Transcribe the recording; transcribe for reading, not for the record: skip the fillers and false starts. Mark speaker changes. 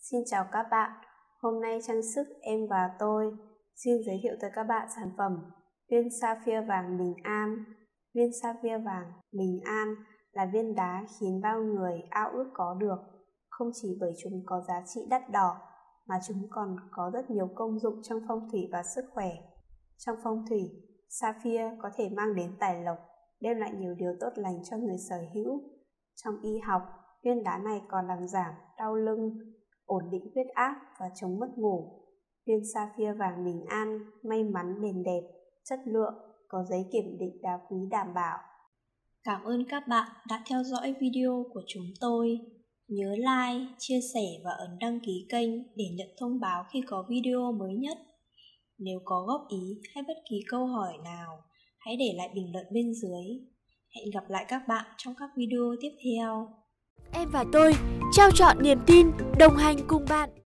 Speaker 1: Xin chào các bạn, hôm nay trang sức em và tôi xin giới thiệu tới các bạn sản phẩm viên sapphire vàng bình an. Viên sapphire vàng bình an là viên đá khiến bao người ao ước có được, không chỉ bởi chúng có giá trị đắt đỏ mà chúng còn có rất nhiều công dụng trong phong thủy và sức khỏe. Trong phong thủy, sapphire có thể mang đến tài lộc, đem lại nhiều điều tốt lành cho người sở hữu. Trong y học, viên đá này còn làm giảm đau lưng, ổn định huyết áp và chống mất ngủ. Viên sapphire vàng bình an may mắn bền đẹp, chất lượng, có giấy kiểm định đá quý đảm bảo.
Speaker 2: Cảm ơn các bạn đã theo dõi video của chúng tôi. Nhớ like, chia sẻ và ấn đăng ký kênh để nhận thông báo khi có video mới nhất. Nếu có góp ý hay bất kỳ câu hỏi nào, hãy để lại bình luận bên dưới. Hẹn gặp lại các bạn trong các video tiếp theo.
Speaker 3: Em và tôi trao trọn niềm tin, đồng hành cùng bạn.